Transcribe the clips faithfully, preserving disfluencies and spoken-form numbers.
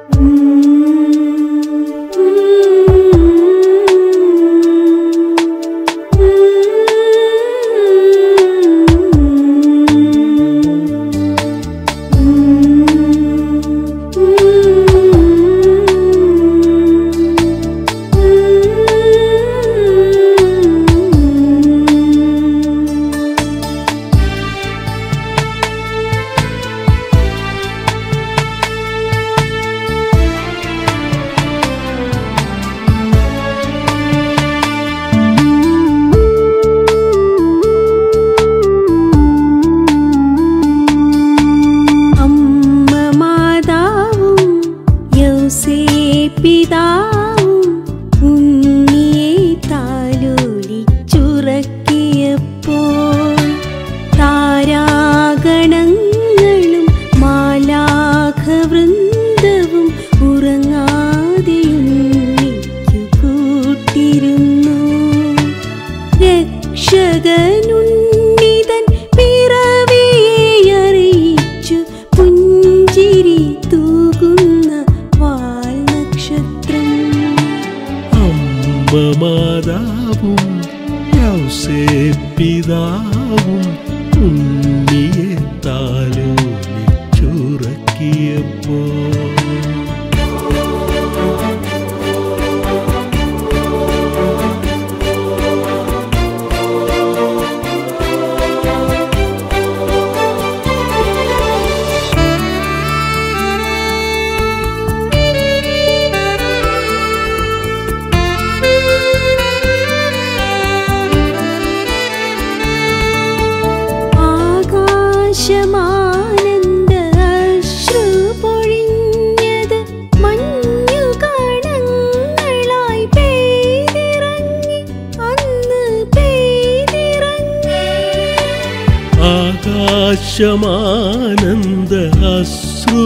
ആകാശമാനന്ദ അശ്രു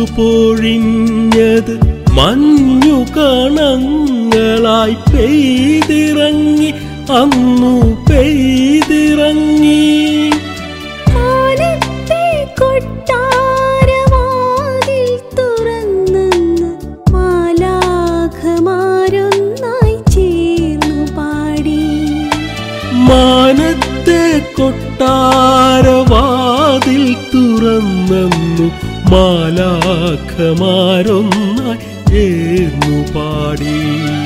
പൊഴിഞ്ഞത് മഞ്ഞു കണങ്ങളായി പെയ്തിറങ്ങി അന്നു പെയ്തിറങ്ങി മാനത്തെ കൊട്ടാരവാതിൽ തുറന്നു മാലാഖമാരൊന്നായി ചേർന്നു പാടി.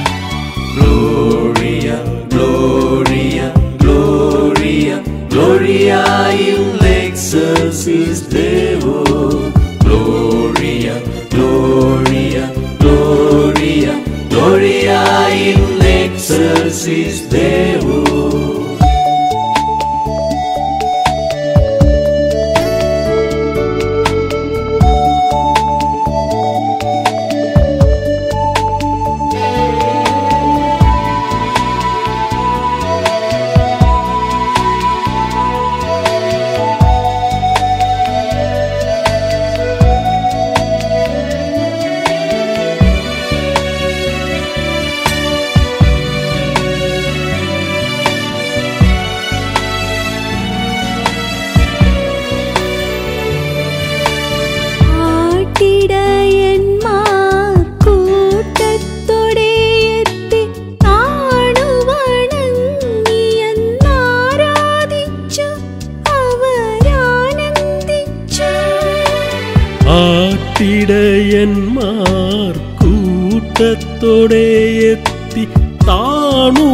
Gloria, Gloria, Gloria, Gloria in excelsis Deo. Gloria, Gloria, Gloria, Gloria in excelsis Deo. ആട്ടിടയന്മാർ കൂട്ടത്തോടെ എത്തി താണു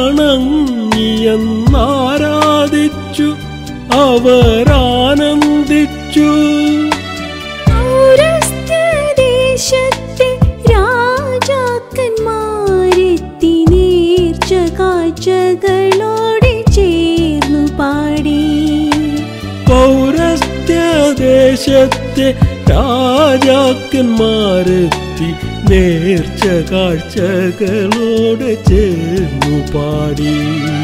വണങ്ങിയെന്നാരാധിച്ചു അവരാനന്ദിച്ചു. ദേശത്തെ രാജാക്കന്മാരെത്തി നേർച്ച കാഴ്ചകളോടെ ചേർന്നു പാടി. പൗരസ്ത്യദേശത്തെ രാജാക്കന്മാരെത്തി നേർച്ച കാഴ്ചകളോടെ ചേർന്നു പാടി.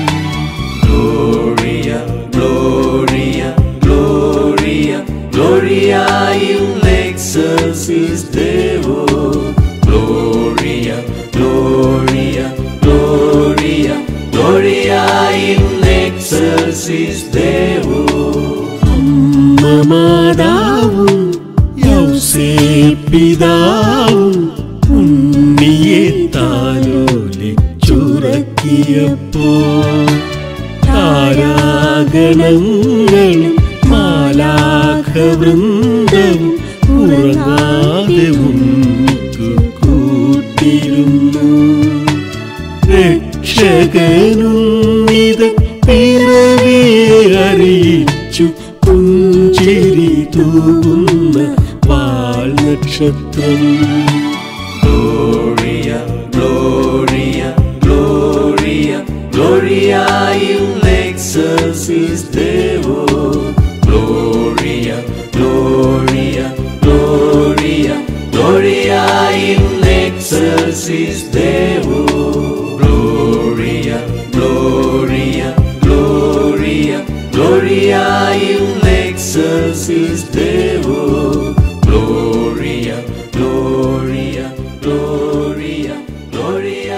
Gloria, Gloria, Gloria, Gloria in excelsis Deo. Gloria, Gloria, Gloria, Gloria in excelsis Deo. അമ്മ മാതാവും യൗസേപ്പിതാവും എഴുന്നള്ളിയപ്പോൾ താരാഗണങ്ങളും മാലാഖവൃന്ദവും ഉറങ്ങാതെ ഉന്നിക്കു കൂട്ടിരുന്നു. രക്ഷകനുന്നിതൻ പിറവിയെ അറിയിച്ചു പുഞ്ചിരി തൂകുന്ന വാൽനക്ഷത്രം. Gloria, Gloria, Gloria, Gloria in excelsis Deo. Gloria, Gloria, Gloria, Gloria in excelsis Deo. Gloria, Gloria, Gloria, Gloria in excelsis Deo. Gloria, Gloria, Gloria, Gloria.